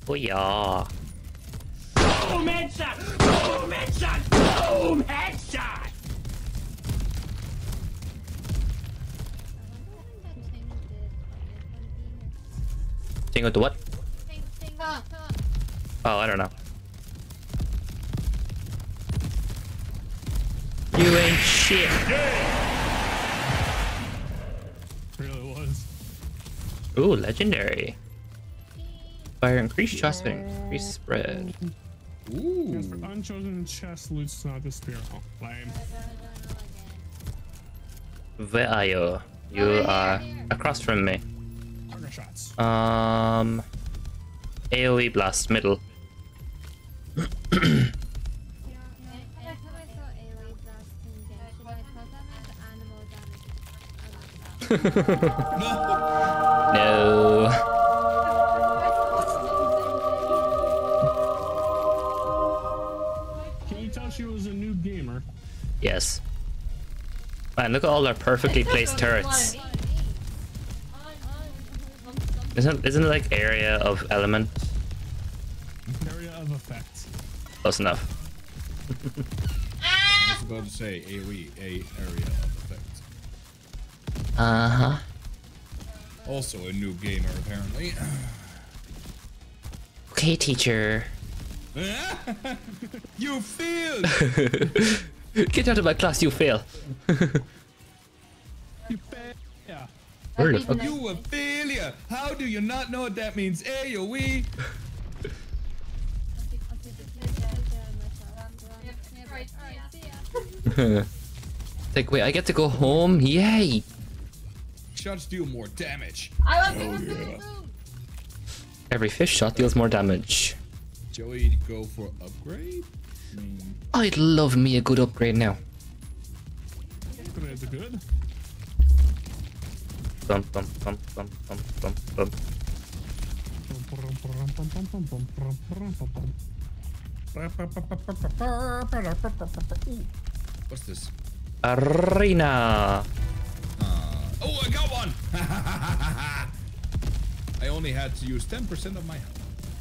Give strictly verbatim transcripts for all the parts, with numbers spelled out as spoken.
Oh yeah. Boom headshot! Boom headshot! Boom headshot! Tingle to what? Ting, ting, ah, ah. Oh, I don't know. You ain't shit. Really was. Ooh, legendary. Fire increased shots and increased spread. Ooh. Yes, for unchosen chest loots not disappear. Oh, lame. Where are you? You are across from me. Target shots. Um, AoE blast middle. No. Can you tell she was a new gamer? Yes. Man, look at all our perfectly placed turrets. Isn't isn't it like area of element? Area of effect. Close enough. I was about to say AoE, a area of effect. Uh huh. Also a new gamer apparently. Okay, teacher. You failed. Get out of my class, you fail. You fail. Yeah. Where the fuck? You a failure. How do you not know what that means? AoE. Like, wait, I get to go home? Yay! Shots deal more damage. I want Oh, to yeah. Every fifth shot deals more damage. Joey, go for upgrade? I mean, I'd love me a good upgrade now. Upgrades are good. Bum, bum, bum, bum, bum, bum, bum. what's this? Arena. Uh, oh, I got one! I only had to use ten percent of my health.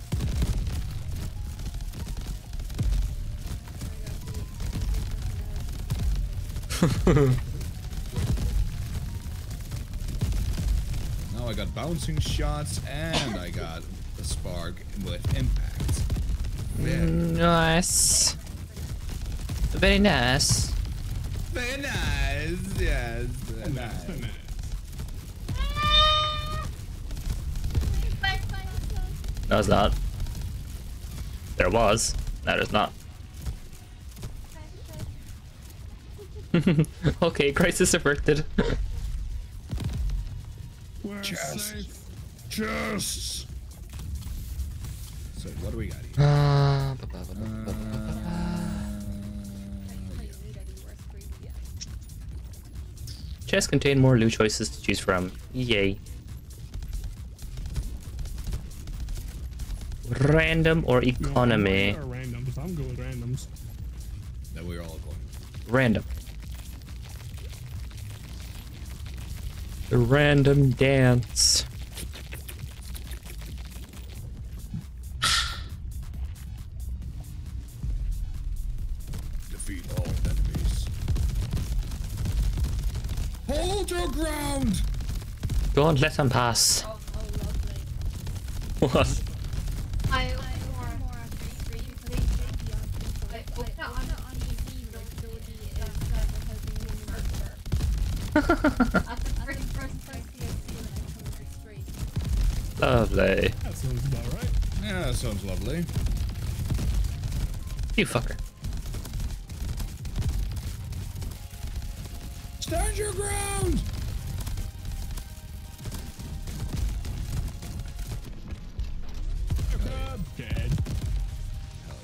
Now I got bouncing shots and I got a spark with impact. Very, Nice. Very nice. very nice, yes. Very nice. No, it's not. There was. Now there's not. Okay, crisis averted. We're Chests. safe. Chests. So what do we got here? Uh, ba- ba- ba- ba- ba- ba- ba- ba. Chests contain more loot choices to choose from. Yay. Random or economy? No, I'm going with randoms. I'm good with randoms. That we're all going. Random. The random dance. Defeat all enemies. Hold your ground! Don't let them pass. Oh, oh, lovely. What? I more more free free I open it on on the ability is helping me At the first first first D L C when I come to straight. Lovely. That sounds about right. Yeah, that sounds lovely. You fucker. Stand your ground! Uh, dead. Hell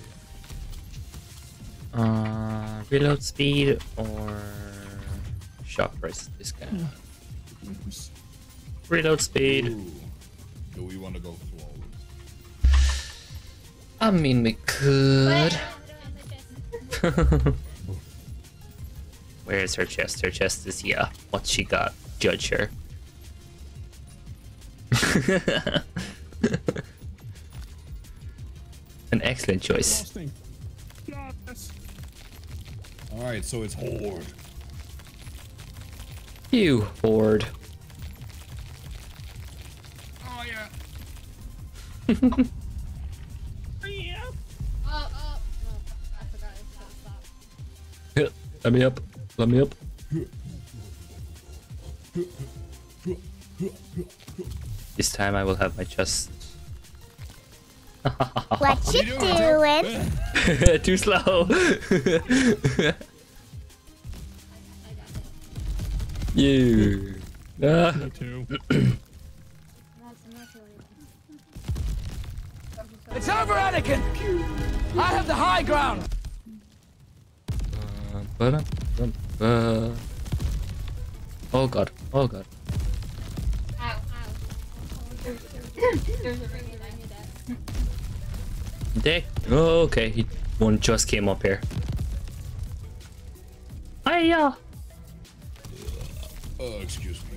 Uh, reload speed or shock price discount. Reload yeah. speed. Ooh. Do we want to go through all I mean, we could. Where's her chest? Her chest is yeah. What she got? Judge her. An excellent choice. Last thing. Yes. Alright, so it's horde. You horde. Oh yeah. Yeah. Oh, oh, oh, I forgot it's gonna stop. Let me up. Let me up. This time I will have my chest. What you doing? Too slow. You. Ah. Me too. It's over, Anakin! I have the high ground! Uh, ba-da, uh. Oh god. Oh god. Ow, ow. There's, there's, there's a ring behind your desk. Dick. Oh, okay. He, one just came up here. Hiya. Oh, excuse me.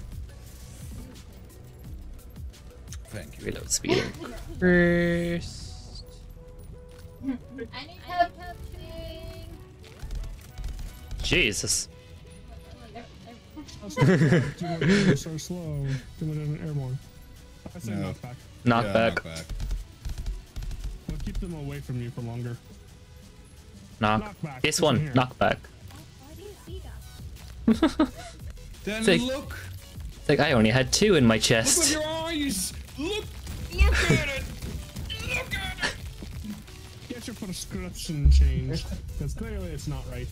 Thank you. Reload speed. First. I need help helping. Jesus. You're so slow. Doing it in airborne. I say No. knockback. Knockback. Yeah, knockback. We'll keep them away from you for longer. Knock. Knockback. This This one. one here. Knockback. Why do you see that? Then Take- look. It's like I only had two in my Look with chest. your eyes. Look. Look at it. Look at it. Get your prescription changed. Because clearly it's not right.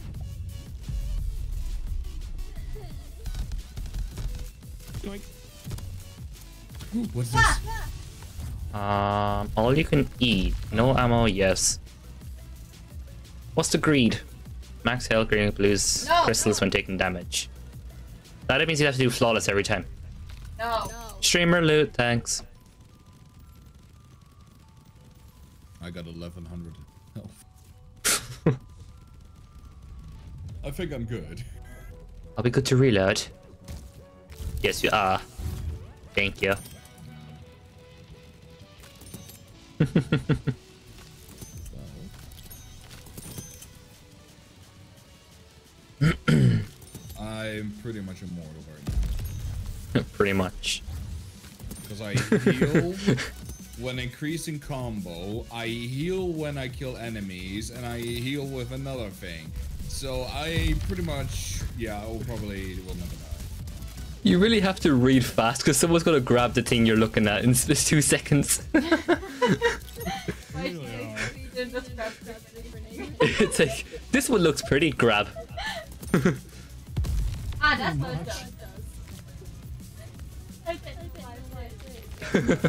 Like, Ooh, what's this? Um, all you can eat. No ammo. Yes. What's the greed? Max health, green blues No, crystals when taking damage. That means you have to do flawless every time. No. Streamer loot, thanks. I got eleven hundred health. I think I'm good. I'll be good to reload. Yes, you are. Thank you. I'm pretty much immortal right now. Pretty much. Because I heal when increasing combo, I heal when I kill enemies, and I heal with another thing. So I pretty much, yeah, I will probably will never die. You really have to read fast because someone's gonna grab the thing you're looking at in just two seconds. really are. It's like, this one looks pretty, grab. Ah, that's what it does. I said, I was,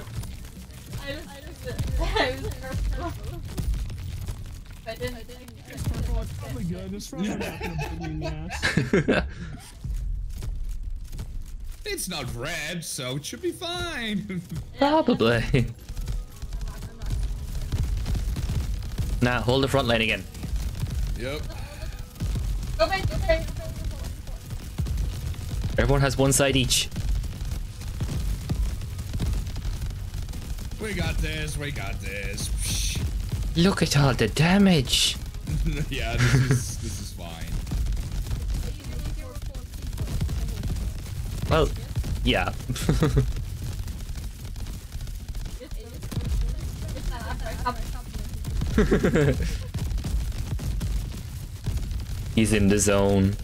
I was purple. I didn't, I didn't. It's purple. It's probably good. It's probably not gonna bite me in the ass. It's not red, so it should be fine. Probably. Nah, hold the front line again. Yep. Go back, go back. Everyone has one side each. We got this, we got this. Psh. Look at all the damage. Yeah, this is this is fine. Well, yeah. He's in the zone.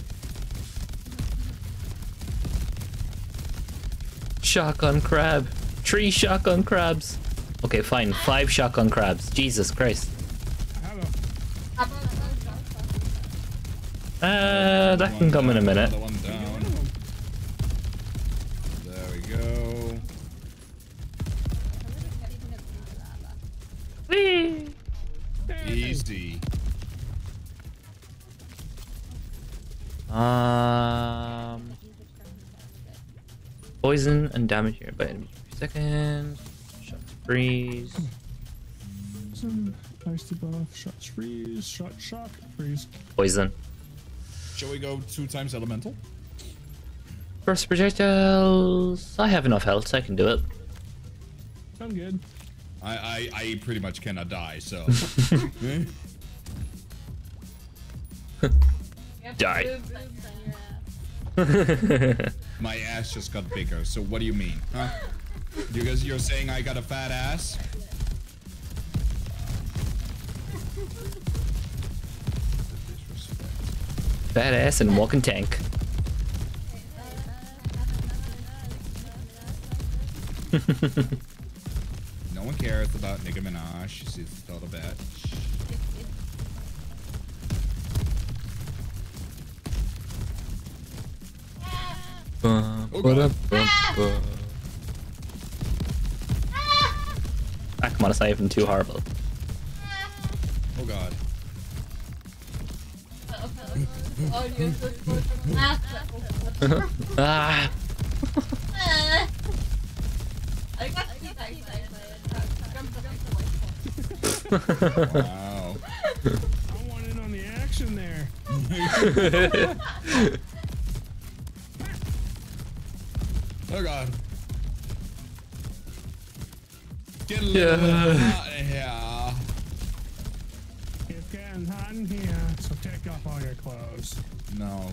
Shotgun crab. Three shotgun crabs. Okay, fine. Five shotgun crabs. Jesus Christ. I have a Uh, that can come in a minute. Another one down. There we go. Whee! Easy. Um, poison and damage here by enemies per second. Shot freeze. some ice debuff, shots freeze, shot shock, freeze. Poison. Shall we go two times elemental? Burst projectiles. I have enough health, so I can do it. Sound good. I, I, I pretty much cannot die, so. Die. My ass just got bigger, so what do you mean, huh? You guys, you're saying I got a fat ass? Badass and walking tank. No one cares about Nicki Minaj. She's still a bitch. Oh, God. Ah, come on, it's not even too horrible. Oh god. Ah! Wow. I want in on the action there. Oh god. Get a little bit hot in here. It's getting hot in here, so take off all your clothes. No.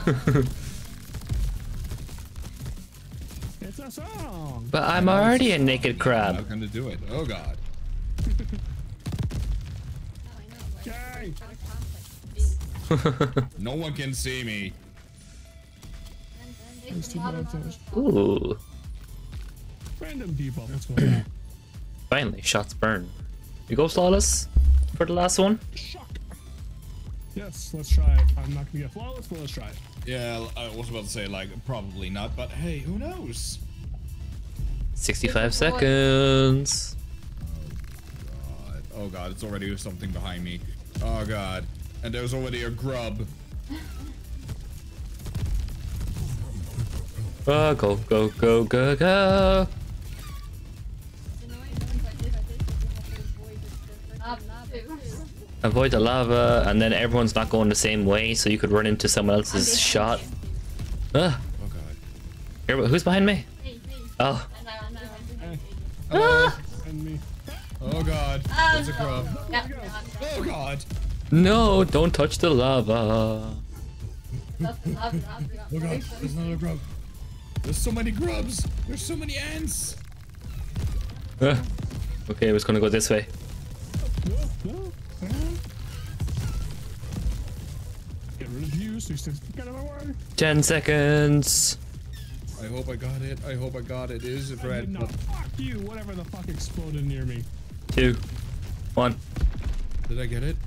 It's a song. But I'm already a naked I'm crab. not gonna do it. Oh god. Yay! No one can see me. There's two buttons. Ooh. Random people. What's going on? Finally, shots burn. You go flawless for the last one? Shock. Yes, let's try it. I'm not gonna get flawless, but let's try it. Yeah, I was about to say, like, probably not, but hey, who knows? sixty-five seconds. God. Oh god, it's already something behind me. Oh god. And there's already a grub. Oh, go, go, go, go, go. Avoid the lava, and then everyone's not going the same way, so you could run into someone else's shot. Ah. Oh god. Here, who's behind me? Oh. Hello. And me. Oh god. There's a grub. Oh god. No, don't touch the lava. Oh god. There's another grub. There's so many grubs. There's so many ants. Ah. Okay, I was gonna go this way. No, no. Uh, Get rid of you, so you stick out of my way. Ten seconds. I hope I got it. I hope I got it. It is I red. did not. Fuck you, whatever the fuck exploded near me. Two. One. Did I get it?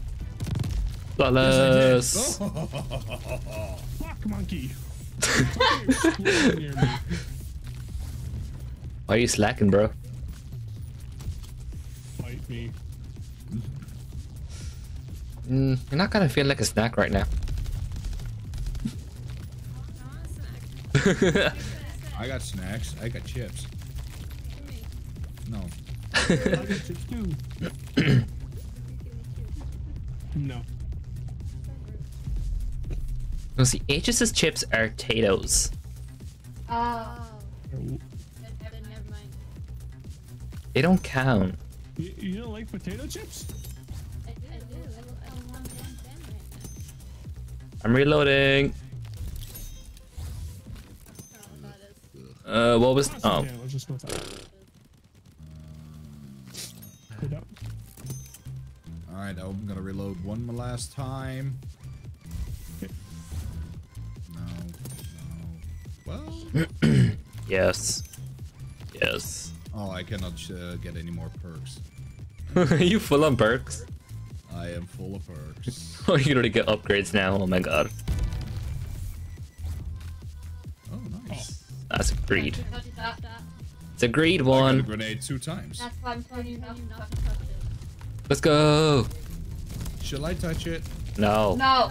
Flawless. Oh. Fuck monkey. Fucking exploded near me. Why are you slacking, bro? Fight me. Mm, you're not gonna feel like a snack right now. I got snacks. I got chips. No. I got chips too. No. No, see, Aegis' chips are potatoes. Oh. You, Never mind. They don't count. you don't like potato chips? I do. I do. I want them right I'm reloading. Uh, what was? Oh, Yeah, let's just go with that. Put up. Alright, I'm gonna reload one last time. No. No. Well. yes, yes. Oh, I cannot uh, get any more perks. Are you full on perks? I am full of perks. Oh, you're gonna get upgrades now. Oh my god, Oh, nice. that's a greed. now. Touch that. It's a greed I got a one. grenade two times. That's why I'm telling you not to touch it. Let's go. Shall I touch it? No. No.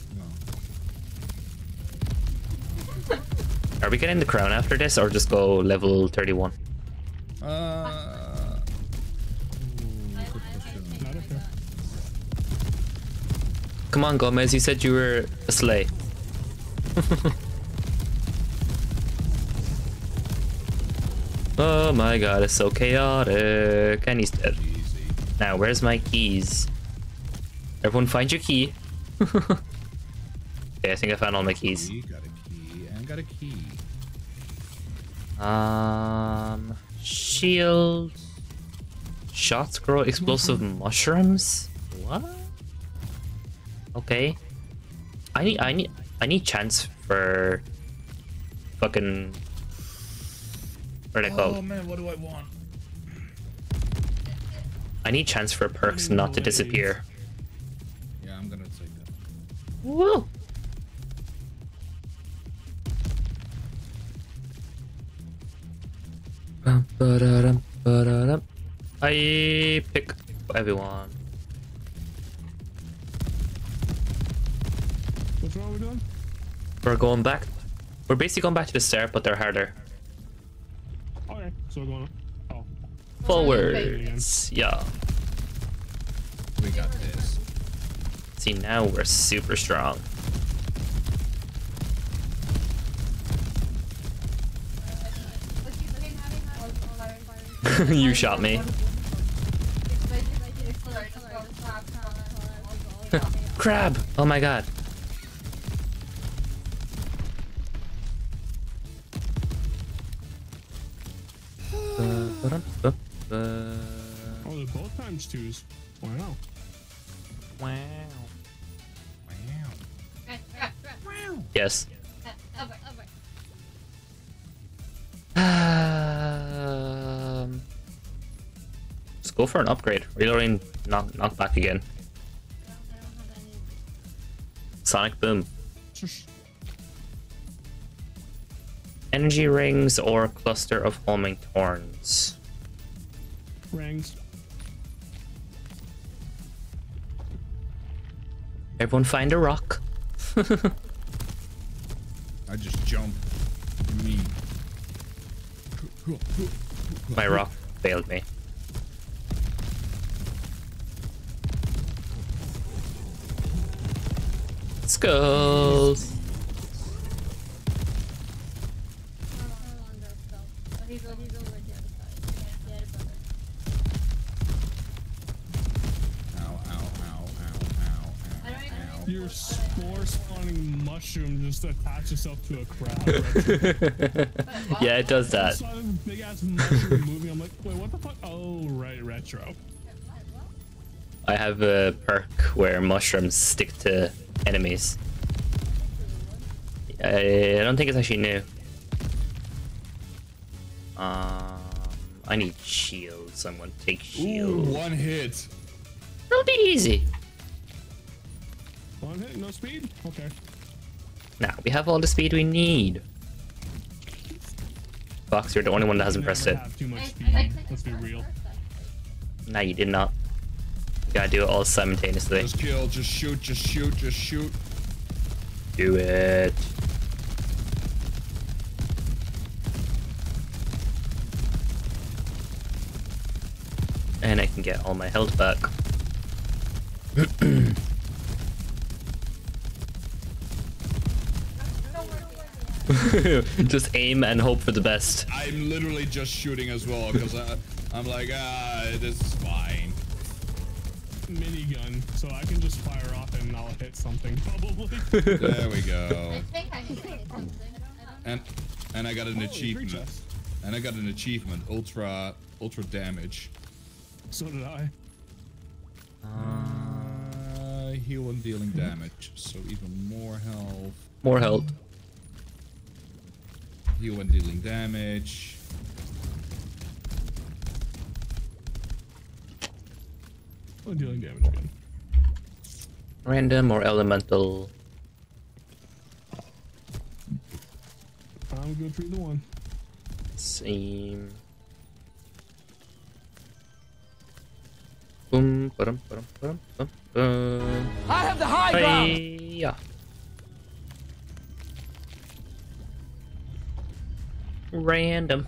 No. Are we getting the crown after this, or just go level thirty-one? Uh. Good question. Not okay. Come on, Gomez. You said you were a slay. Oh my god, it's so chaotic. And he's dead. Easy. Now, where's my keys? Everyone find your key. Okay, I think I found all my keys. Key, got a key, and got a key. Um, shield. Shots grow explosive mushrooms? What? Okay. I need, I need, I need chance for fucking. What are they Oh called? man, what do I want? I need chance for perks not to disappear. Yeah, I'm gonna take that. Woo! Bum, ba-da-dum, ba-da-dum. I pick everyone. What's wrong with doing? We're going back. We're basically going back to the start, but they're harder. Okay, so we're going. Oh, Forwards. Yeah. We got this. See, now we're super strong. You shot me. Crab! Oh my god. oh, they're both times twos. Wow. Wow. Wow. Yes. Over, over. Um, let's go for an upgrade. Reloading, knock, knock back again. Sonic boom. Shush. Energy rings or cluster of homing thorns. Rings. Everyone find a rock. I just jumped. Me. My rock failed me. Skulls. Ow, ow, ow, ow, ow, ow, ow. Your spore spawning mushroom just attached itself to a crab. Yeah, it does I that. saw this big ass mushroom moving. I'm like, wait, what the fuck? Oh, right, retro. I have a perk where mushrooms stick to enemies. I, I don't think it's actually new. Um, I need shields, so I'm gonna take Ooh, shield. one hit. It'll be easy. One hit, no speed? Okay. Now we have all the speed we need. Fox, you're the only one that hasn't Never pressed it. have too much speed. Let's be real. No, you did not. You gotta do it all simultaneously. Just kill, just shoot, just shoot, just shoot. Do it. And I can get all my health back. Just aim and hope for the best. I'm literally just shooting as well because I'm like, ah, this is fine. Minigun, so I can just fire off and I'll hit something probably. There we go. I think I hit something. I don't know. And and I got an Holy achievement. creatures. And I got an achievement, ultra ultra damage. So did I. Uh, heal and dealing damage, so even more health. More health. Heal and dealing damage. Oh, dealing damage again. Random or elemental. I'm good for either one. Same. Boom, ba-dum, ba-dum, ba-dum, bum, bum. I have the high ground. Hi-ya. Random.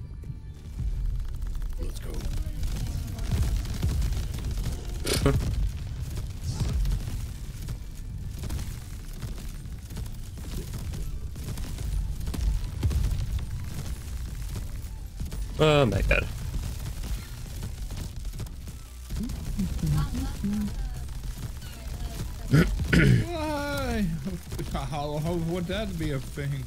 Let's go. Oh my god. Why? How, how would that be a thing?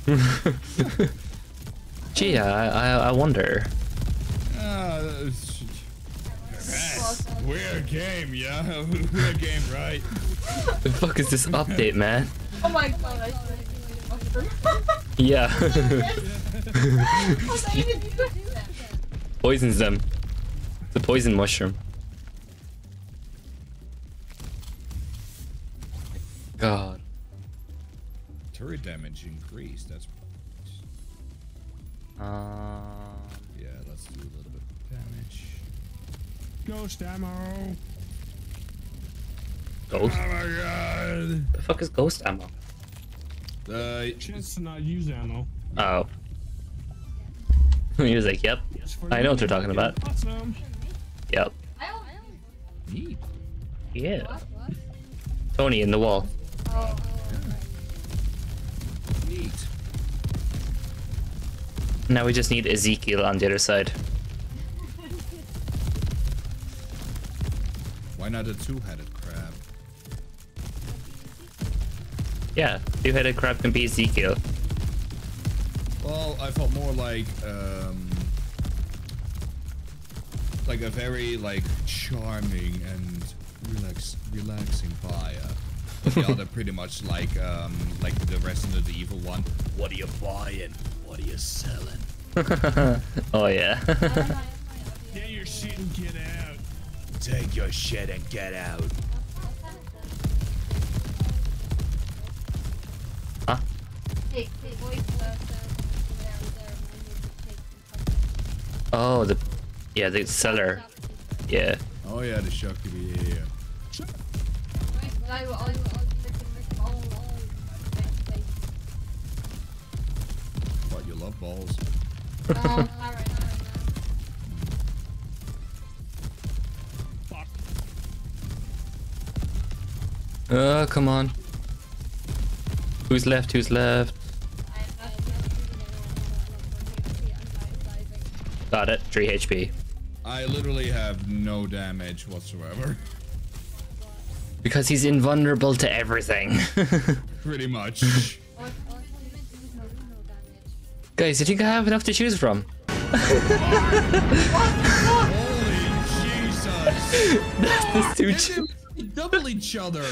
Gee, I, I, I wonder. Ah, that's- yes, we're a game, yeah? We're a game, right? The fuck is this update, man? Oh my god, I Yeah. How did I even do that? Poisons them. The poison mushroom. God. Turret damage increased, that's... Um. Yeah, let's do a little bit of damage. Ghost ammo. Ghost? Oh my god! The fuck is ghost ammo? Uh, Chance to not use ammo. Oh. He was like, yep. It's for I know what they're talking about. Awesome. Yep. I don't neat. Yeah. What? What? Tony in the wall. Oh, Neat. Now we just need Ezekiel on the other side. Why not a two-headed crab? Yeah, two-headed crab can be Ezekiel. Well, I felt more like, um... like a very, like, charming and relax relaxing buyer. The other pretty much like, um, like the Resident Evil one. What are you buying? What are you selling? Oh yeah. Get your shit and get out. Take your shit and get out. Huh? Take, take, voice, uh, there, there, Oh, the yeah, the seller. Yeah. Oh yeah, the Shakti, yeah, yeah. I will, I will, I will, all, all, What, you love balls? Oh, alright, alright, Fuck. Oh, come on. Who's left? Who's left? Got it. three H P. I literally have no damage whatsoever. Because he's invulnerable to everything. Pretty much. Guys, you think I have enough to choose from? Holy Jesus! That's too Did cheap. they double each other?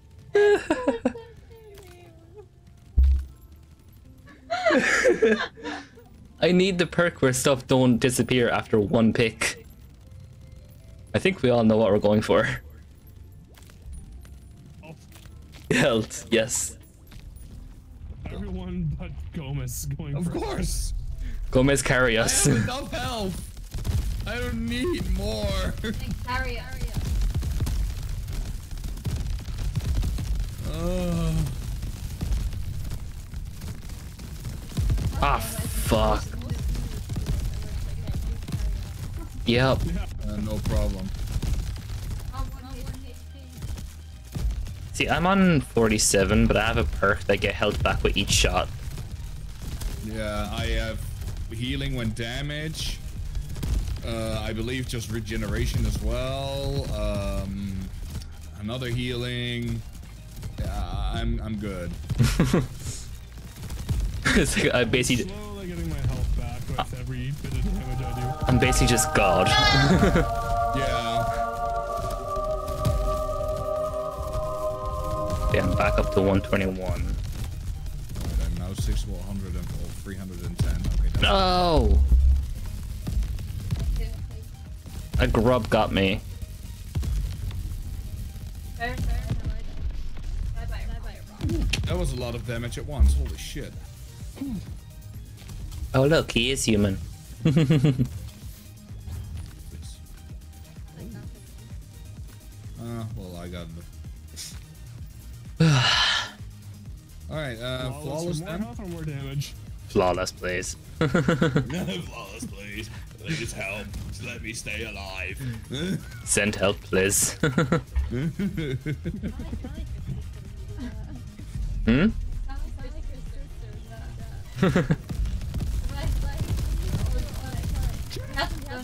I need the perk where stuff don't disappear after one pick. I think we all know what we're going for. Health, yes. Everyone but Gomez going Of for course. Gomez, carry I us. have enough health. I don't need more. carry it. Uh, Ah, fuck. Yep. uh, no problem. See, I'm on forty-seven, but I have a perk that get health back with each shot. Yeah, I have healing when damage. Uh, I believe just regeneration as well. Um, another healing. Yeah, I'm I'm good. It's like I basically, slowly getting my health back with every bit of damage I do. I'm basically just God. Yeah. Okay, I'm back up to one twenty-one. Alright, I'm now six, one hundred, and oh, three hundred ten. Okay, that's No! A grub got me. That was a lot of damage at once. Holy shit. Oh look, he is human. Uh, well, I got the. Alright, uh, flawless more then? health or more damage? Flawless, please. Flawless, please. Please help. Just let me stay alive. Send help, please. Hmm?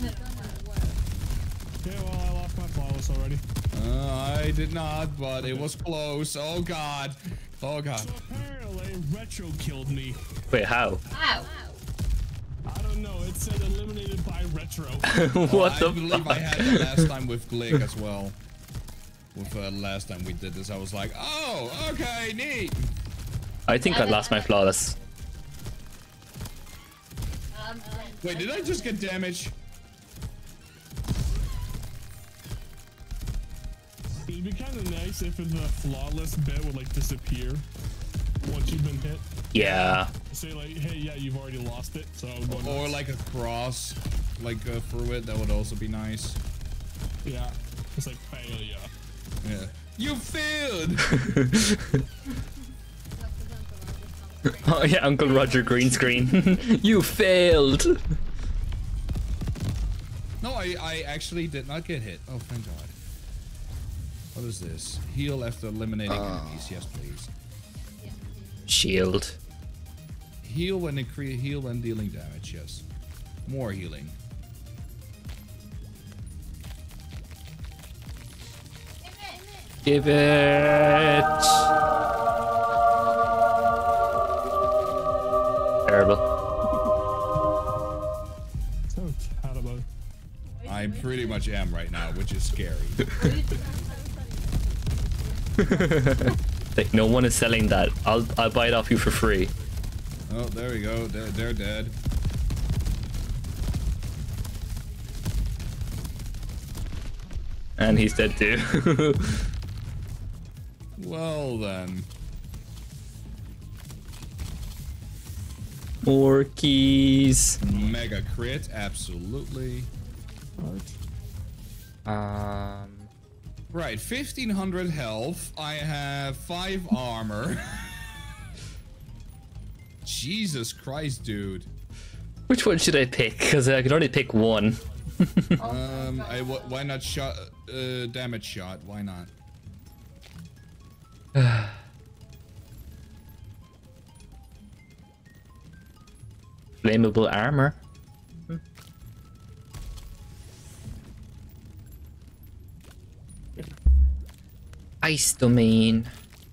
Okay, well, I lost my flawless already. Uh, I did not, but it was close. Oh god. Oh god. So apparently, Retro killed me. Wait, how? Ow. I don't know. It said eliminated by Retro. What I the believe fuck? I had that last time with Glick as well. With uh, last time we did this, I was like, oh, okay, neat. I think I lost my flawless. Um, Wait, did I just get damage? It'd be kind of nice if the flawless bit would like disappear once you've been hit. Yeah. Say like, hey, yeah, you've already lost it, so go Or nuts. like a cross, like uh, through it. That would also be nice. Yeah, it's like failure. Yeah. You failed. Oh yeah, Uncle Roger green screen. You failed. No, I, I actually did not get hit. Oh, thank God. What is this? Heal after eliminating enemies. Yes, please. Shield. Heal when incre- heal when dealing damage. Yes. More healing. Give it. Terrible. So terrible. I pretty much am right now, which is scary. Like no one is selling that. I'll I'll buy it off you for free. Oh, there we go. They're, they're dead. And he's dead too. Well then. More keys. Mega crit, absolutely. Um. Right, fifteen hundred health. I have five armor. Jesus Christ, dude. Which one should I pick? Because I can only pick one. Um, I, wh why not shot, uh, damage shot? Why not? Flammable armor. Ice domain.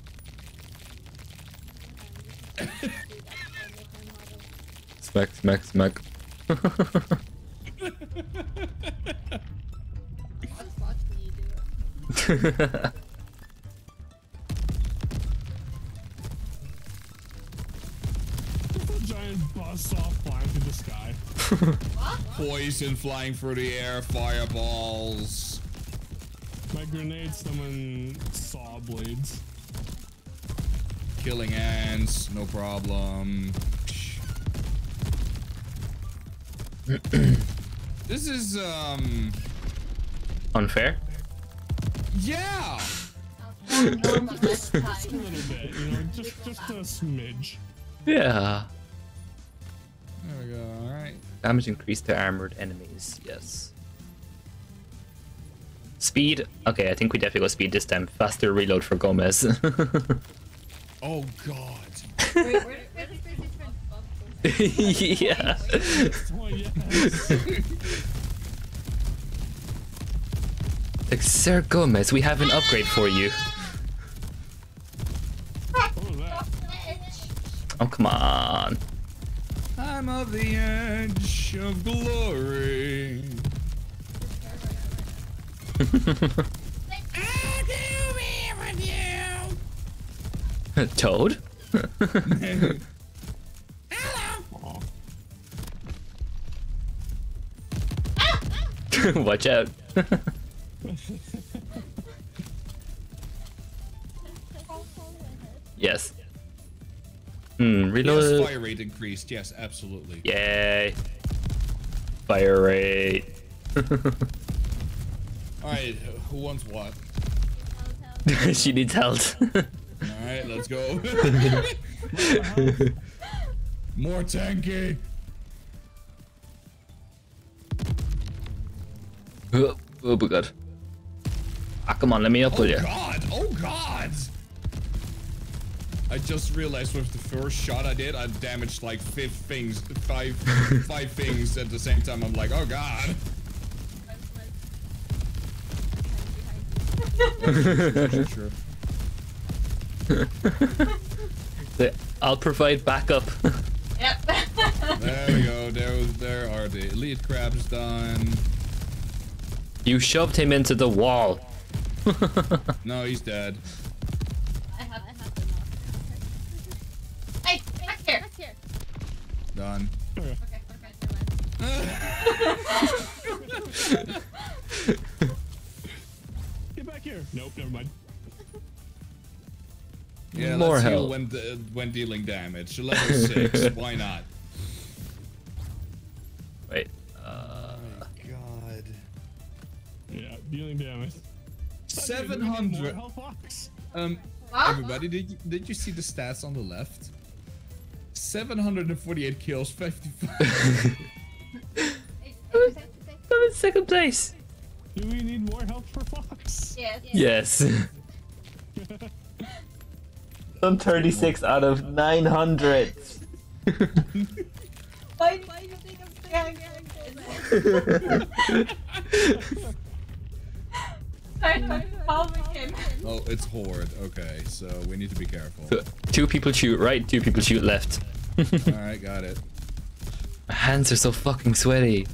Smack, smack, smack. Giant buzz off flying through the sky. Poison flying through the air, fireballs. My grenade summon saw blades. Killing ants, no problem. This is, um... Unfair? Yeah! Just a little bit, you know, just, just a smidge. Yeah. There we go, alright. Damage increased to armored enemies, yes. Speed? Okay, I think we definitely go speed this time. Faster reload for Gomez. Oh god. Wait, where, where's the crazy friend? Yeah. Oh, yes. Like, Sir Gomez, we have an upgrade for you. What was that? Oh, come on. I'm of the edge of glory. Toad? Watch out. Yes. Hmm, reload. Yes, fire rate increased. Yes, absolutely. Yay. Fire rate. Alright, who wants what? She needs health. Alright, let's go. More tanky. Oh, oh my god. Ah, come on, let me up Oh with you. god, oh god. I just realized with the first shot I did, I damaged like five things, five, five things at the same time. I'm like, oh god. Sure. The- I'll provide backup. Yep. There we go. There, there are the elite crabs done. You shoved him into the wall. No, he's dead. I have, I have them all. Hey, back here. Back here. Done. Okay, okay, never mind. Get back here. Nope, never mind. Yeah, More let's heal health. when the, when dealing damage. Level six. Why not? Wait. Uh, God. Yeah, dealing damage. Seven More hundred. health box. Um, What? everybody, did you, did you see the stats on the left? seven hundred forty-eight kills, fifty-five. Hey, hey, say- say- I'm in second place. Do we need more health for Fox? Yes. yes. Yes. Done thirty-six out of nine hundred. Why do you think I'm saying Start following him. Oh, it's Horde. Okay, so we need to be careful. So, two people shoot right, two people shoot left. Alright, got it. My hands are so fucking sweaty.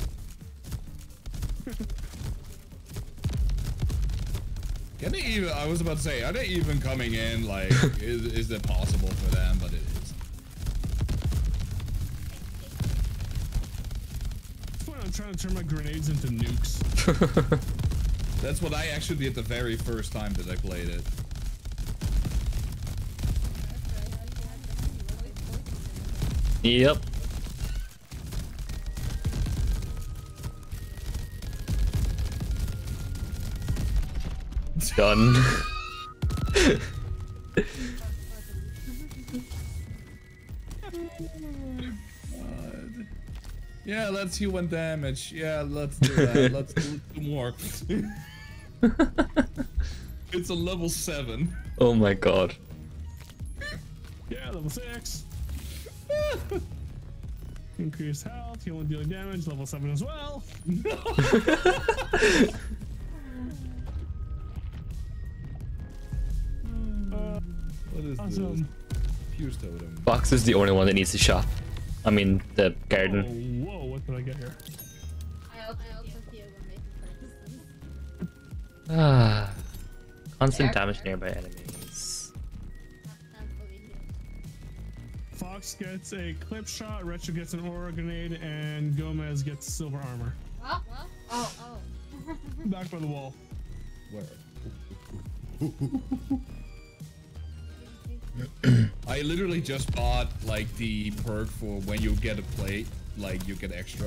Can they even, I was about to say, are they even coming in? Like, is, is it possible for them? But it is. That's why I'm trying to turn my grenades into nukes. That's what I actually did the very first time that I played it. Yep. Done. God. Yeah, let's heal one damage. Yeah, let's do that. Let's do two more. It's a level seven. Oh my god. Yeah, level six. Increased health, healing, dealing damage, level seven as well. uh, What is awesome. this? Fuse totem. Fox is the only one that needs to shop. I mean, the garden. Oh, whoa, what did I get here? I also, I also feel when making purchases. Ah. Constant There. damage nearby enemies. I'm fully healed. Fox gets a clip shot, Retro gets an aura grenade, and Gomez gets silver armor. What? What? Oh, oh. Back by the wall. Where? I literally just bought like the perk for when you get a plate, like you get extra.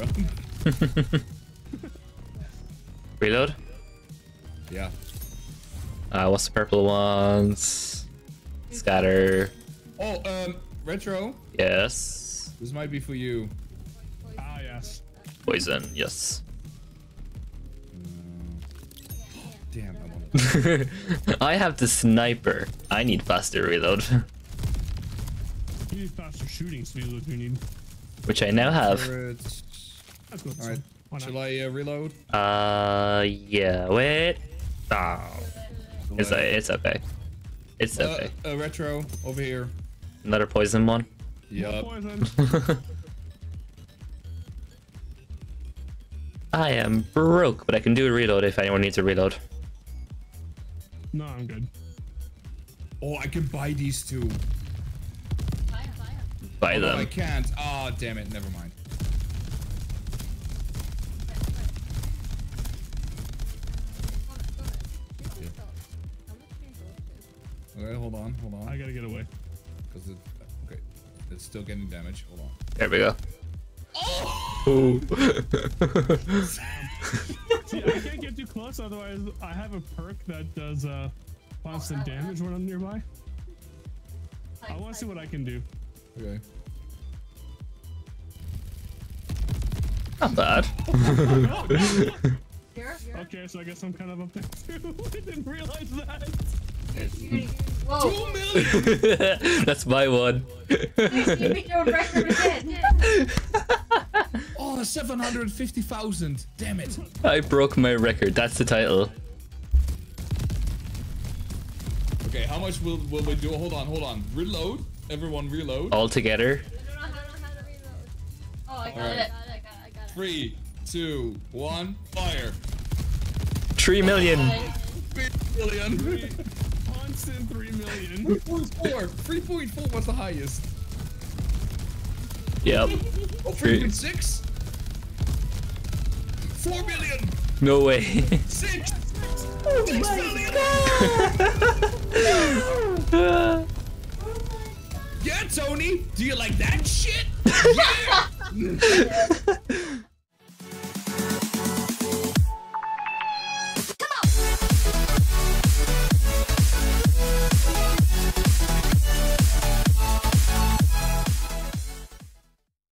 Reload? Yeah. Uh, what's the purple ones? Scatter. Oh, um, Retro, Yes. this might be for you. Ah, yes. Poison. Yes. Damn, I wanted. I have the sniper. I need faster reload. You need faster shooting speed, what you need. Which I now have. Turrets. That's good. All right. Why not? Shall I uh, reload? Uh, yeah. Wait. Oh. It's, Wait. it's okay. It's Uh, okay. uh, Retro, over here. Another poison one. Yup. Poison. I am broke, but I can do a reload if anyone needs a reload. No, I'm good. Oh, I can buy these two. Fire, fire. Buy Oh, no, I them. can't. Ah, damn it. Never mind. Okay, hold on, hold on. I gotta get away. Because it, okay, it's still getting damage. Hold on. There we go. Oh! See, I can't get too close, otherwise I have a perk that does uh, constant damage when I'm nearby. I want to see what I can do. Okay. Not bad. Here, here. Okay, so I guess I'm kind of up there too. I didn't realize that. Whoa. Two million! That's my one. You beat your own record again. Oh, seven hundred fifty thousand. Damn it. I broke my record. That's the title. how much will will we do? Hold on, hold on. Reload. Everyone reload. All together. I don't know how, how to reload. Oh, I got All it. right. I got it. I got it. I got it. Three, two, one, fire. Three million. Three million. Constant three million. three point four. three point four was the highest. Yep. Oh, three point six. four million. No way. Six. Oh Six my million. God. Yeah, Tony. Do you like that shit? Yeah.